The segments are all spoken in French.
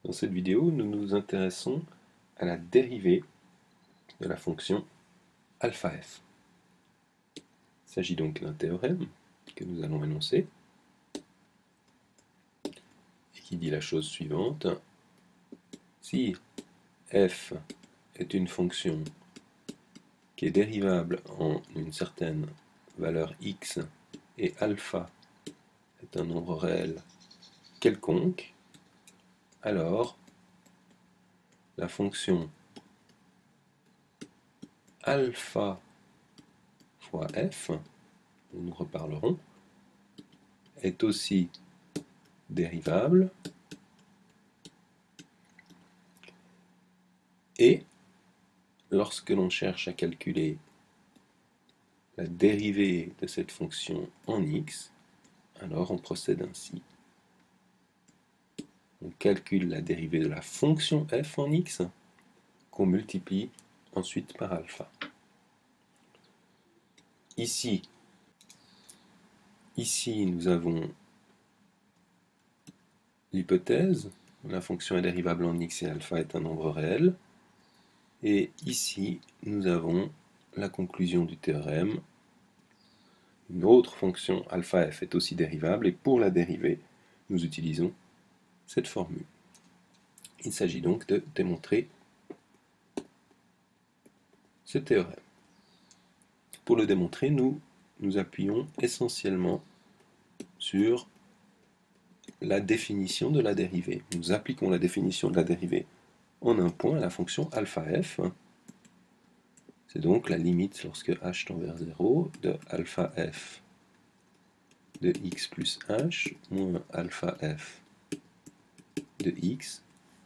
Dans cette vidéo, nous nous intéressons à la dérivée de la fonction alpha f. Il s'agit donc d'un théorème que nous allons énoncer et qui dit la chose suivante. Si f est une fonction qui est dérivable en une certaine valeur x et alpha est un nombre réel quelconque, alors la fonction alpha fois f, dont nous reparlerons, est aussi dérivable et lorsque l'on cherche à calculer la dérivée de cette fonction en x, alors on procède ainsi. On calcule la dérivée de la fonction f en x qu'on multiplie ensuite par alpha. Ici nous avons l'hypothèse, la fonction est dérivable en x et alpha est un nombre réel. Et ici, nous avons la conclusion du théorème. Une autre fonction alpha f est aussi dérivable et pour la dérivée, nous utilisons cette formule. Il s'agit donc de démontrer ce théorème. Pour le démontrer, nous nous appuyons essentiellement sur la définition de la dérivée. Nous appliquons la définition de la dérivée en un point à la fonction alpha f. C'est donc la limite lorsque h tend vers 0 de alpha f de x plus h moins alpha f de x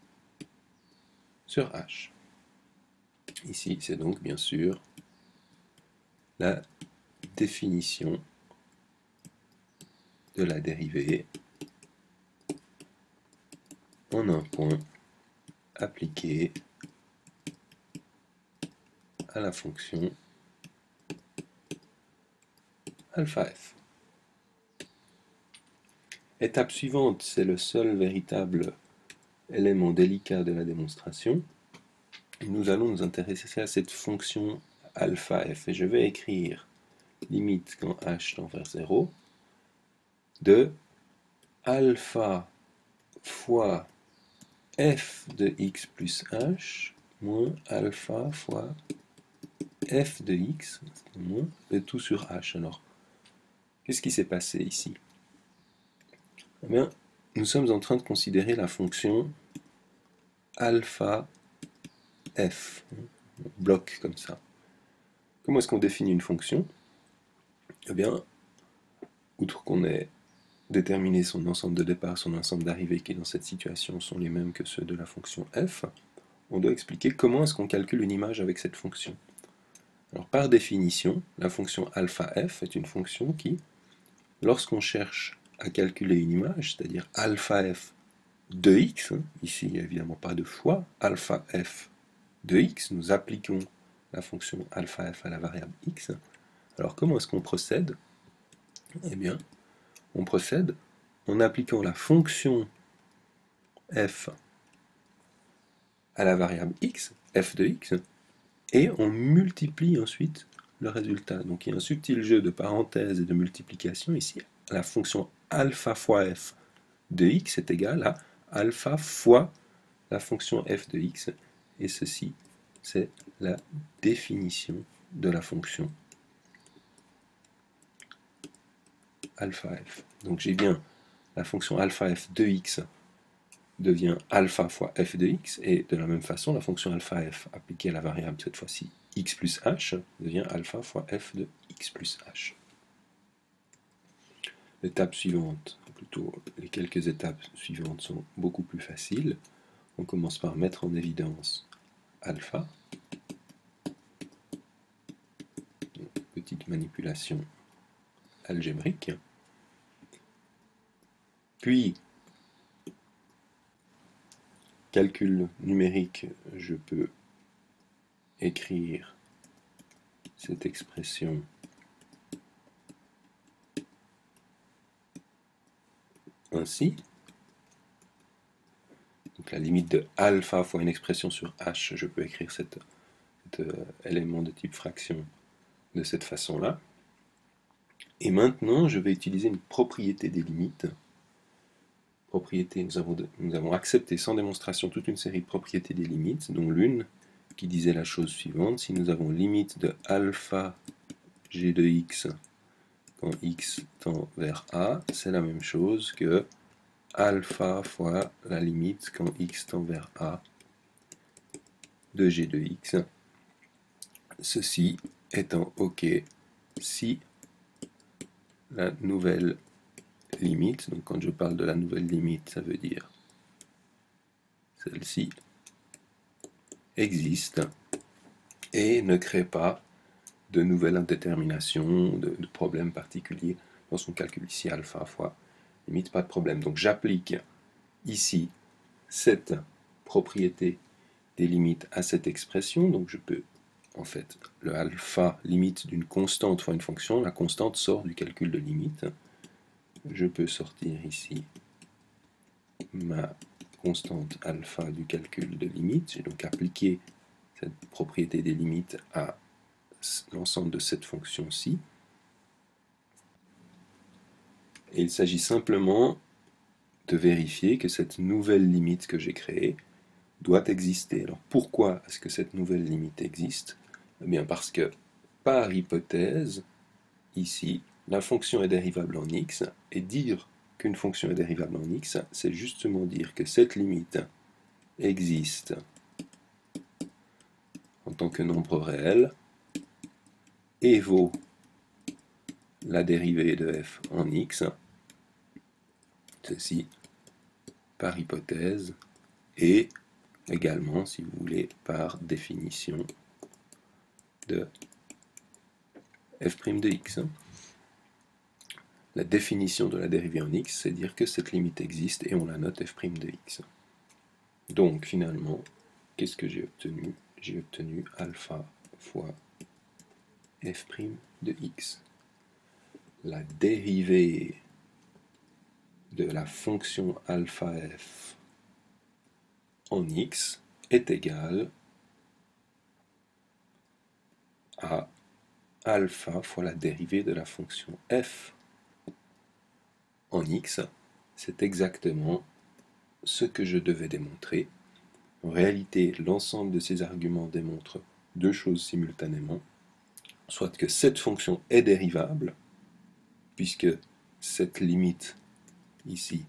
sur h. Ici, c'est donc bien sûr la définition de la dérivée en un point appliqué à la fonction alpha f. Étape suivante, c'est le seul véritable élément délicat de la démonstration. Nous allons nous intéresser à cette fonction alpha f et je vais écrire limite quand h tend vers 0 de alpha fois f de x plus h moins alpha fois f de x moins le tout sur h. Alors, qu'est-ce qui s'est passé ici? Eh bien, nous sommes en train de considérer la fonction alpha f, bloc comme ça. Comment est-ce qu'on définit une fonction? Eh bien, outre qu'on ait déterminé son ensemble de départ, son ensemble d'arrivée qui dans cette situation sont les mêmes que ceux de la fonction f, on doit expliquer comment est-ce qu'on calcule une image avec cette fonction. Alors par définition, la fonction alpha f est une fonction qui, lorsqu'on cherche à calculer une image, c'est-à-dire alpha f de x, ici il n'y a évidemment pas de fois, alpha f de x, nous appliquons la fonction alpha f à la variable x. Alors comment est-ce qu'on procède? Eh bien, on procède en appliquant la fonction f à la variable x, f de x, et on multiplie ensuite le résultat. Donc il y a un subtil jeu de parenthèses et de multiplication ici. La fonction alpha fois f de x est égale à alpha fois la fonction f de x, et ceci, c'est la définition de la fonction alpha f. Donc j'ai bien la fonction alpha f de x devient alpha fois f de x, et de la même façon, la fonction alpha f appliquée à la variable, cette fois-ci x plus h, devient alpha fois f de x plus h. L'étape suivante, plutôt les quelques étapes suivantes sont beaucoup plus faciles. On commence par mettre en évidence alpha. Petite manipulation algébrique. Puis, calcul numérique, je peux écrire cette expression ainsi. Donc la limite de alpha fois une expression sur h, je peux écrire cet élément de type fraction de cette façon-là. Et maintenant, je vais utiliser une propriété des limites. Nous avons accepté sans démonstration toute une série de propriétés des limites, dont l'une qui disait la chose suivante: si nous avons limite de alpha g de x quand x tend vers a, c'est la même chose que alpha fois la limite quand x tend vers a de g de x. Ceci étant OK si la nouvelle limite, donc quand je parle de la nouvelle limite, ça veut dire celle-ci, existe et ne crée pas de nouvelles indéterminations, de problèmes particuliers dans son calcul. Ici, alpha fois limite, pas de problème. Donc j'applique ici cette propriété des limites à cette expression. Donc je peux, en fait, le alpha limite d'une constante fois une fonction, la constante sort du calcul de limite. Je peux sortir ici ma constante alpha du calcul de limite. J'ai donc appliqué cette propriété des limites à l'ensemble de cette fonction-ci. Et il s'agit simplement de vérifier que cette nouvelle limite que j'ai créée doit exister. Alors pourquoi est-ce que cette nouvelle limite existe? Eh bien parce que, par hypothèse, ici, la fonction est dérivable en x, et dire qu'une fonction est dérivable en x, c'est justement dire que cette limite existe en tant que nombre réel et vaut la dérivée de f en x, ceci par hypothèse, et également, si vous voulez, par définition de f' de x. La définition de la dérivée en x, c'est dire que cette limite existe et on la note f' de x. Donc finalement, qu'est-ce que j'ai obtenu? J'ai obtenu alpha fois f' de x. La dérivée de la fonction alpha f en x est égale à alpha fois la dérivée de la fonction f en x. C'est exactement ce que je devais démontrer. En réalité, l'ensemble de ces arguments démontre deux choses simultanément. Soit que cette fonction est dérivable, puisque cette limite ici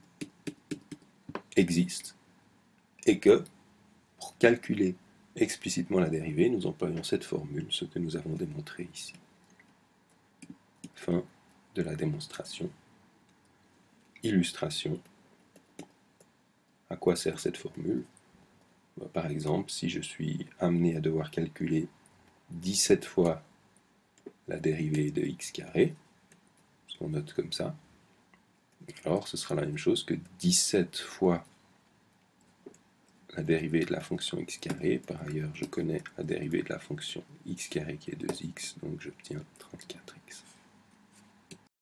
existe, et que pour calculer explicitement la dérivée, nous employons cette formule, ce que nous avons démontré ici. Fin de la démonstration. Illustration. À quoi sert cette formule? Par exemple, si je suis amené à devoir calculer 17 fois la dérivée de x carré, ce qu'on note comme ça, alors ce sera la même chose que 17 fois la dérivée de la fonction x carré. Par ailleurs, je connais la dérivée de la fonction x carré qui est 2x, donc j'obtiens 34x.